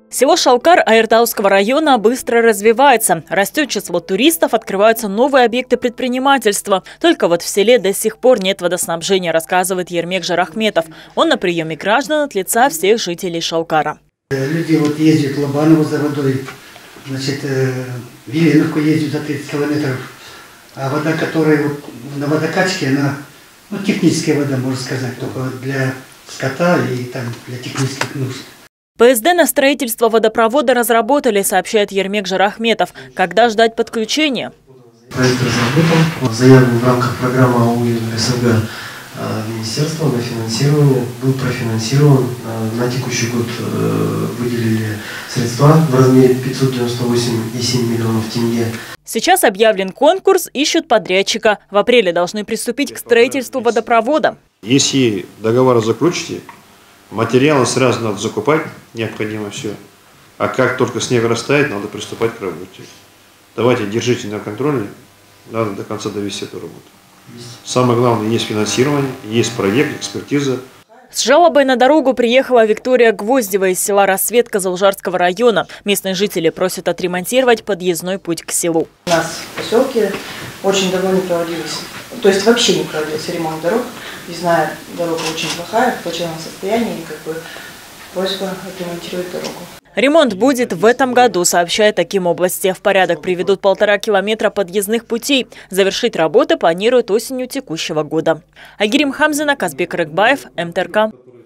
Село Шалкар Айыртауского района быстро развивается. Растет число туристов, открываются новые объекты предпринимательства. Только вот в селе до сих пор нет водоснабжения, рассказывает Ермек Жарахметов. Он на приеме граждан от лица всех жителей Шалкара. Люди ездят в Лобаново за водой, значит, в Еленовку ездят за 30 километров. А вода, которая на водокачке, она техническая вода, можно сказать, только для скота и там, для технических нужд. ПСД на строительство водопровода разработали, сообщает Ермек Жарахметов. Когда ждать подключения? Проект разработан, заявлен в рамках программы АУ СНГ министерства на финансирование, был профинансирован. На текущий год выделили средства в размере 598,7 миллионов тенге. Сейчас объявлен конкурс, ищут подрядчика. В апреле должны приступить к строительству водопровода. Если договор заключите, материалы сразу надо закупать, необходимо все. А как только снег растает, надо приступать к работе. Давайте, держите на контроле, надо до конца довести эту работу. Самое главное, есть финансирование, есть проект, экспертиза. С жалобой на дорогу приехала Виктория Гвоздева из села Рассвет Козылжарского района. Местные жители просят отремонтировать подъездной путь к селу. У нас в поселке очень давно не проводился, то есть вообще не проводился ремонт дорог. Не знаю, дорога очень плохая, в плачевном состоянии, и просьба отремонтировать дорогу. Ремонт будет в этом году, сообщает Аким области. В порядок приведут 1,5 километра подъездных путей. Завершить работы планируют осенью текущего года. Агирим Хамзина, Казбек Рыкбаев, МТРК.